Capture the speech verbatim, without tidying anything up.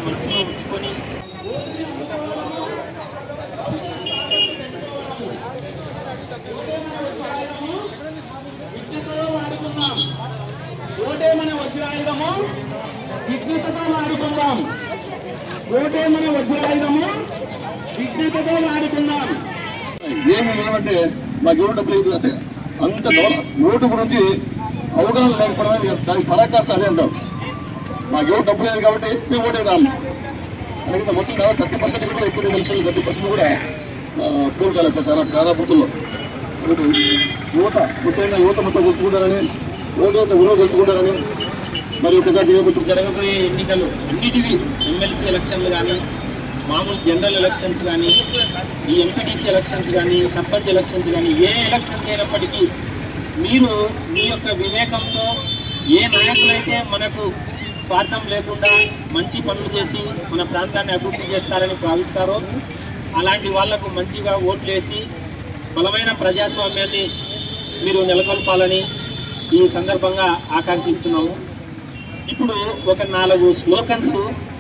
మనసులో ఉంచుకొని ఓటే మన వజ్రాయుధము, విజ్ఞతతో వాడుకుందాం. ఓటే మన వజ్రాయుధము, విజ్ఞతతో వాడుకుందాం. ఏమి ఏమంటే మాకు ఎవరు డబ్బులు లేదు అంటే అంత ఓటు గురించి అవగాహన లేకపోవడం దానికి పరాకాష్ట అదే అంటాం. మాకు ఎవరు డబ్బులు లేదు కాబట్టి మేము ఓటేదాం అలాగే మొత్తం థర్టీ పర్సెంట్ కూడా ఎక్కువ తెలిసి థర్టీ పర్సెంట్ కూడా ప్రూవ్ కాలేదు సార్ చాలా చాలా బూతుల్లో. యువత ముఖ్యంగా యువత మొత్తం గుర్తుకుంటారని ఓటు విలువ గుర్తుకుంటారని మరి ఒక జరగబోయే ఎన్నికలు అన్నిటివి ఎమ్మెల్సీ ఎలక్షన్లు కానీ, మామూలు జనరల్ ఎలక్షన్స్ కానీ, ఈ ఎంపీటీసీ ఎలక్షన్స్ కానీ, సర్పంచ్ ఎలక్షన్స్ కానీ, ఏ ఎలక్షన్స్ అయినప్పటికీ మీరు మీ యొక్క వివేకంతో ఏ నాయకులైతే మనకు స్వార్థం లేకుండా మంచి పనులు చేసి మన ప్రాంతాన్ని అభివృద్ధి చేస్తారని భావిస్తారో అలాంటి వాళ్లకు మంచిగా ఓట్లు వేసి బలమైన ప్రజాస్వామ్యాన్ని మీరు నెలకొల్పాలని ఈ సందర్భంగా ఆకాంక్షిస్తున్నాము. ఇప్పుడు ఒక నాలుగు స్లోకన్స్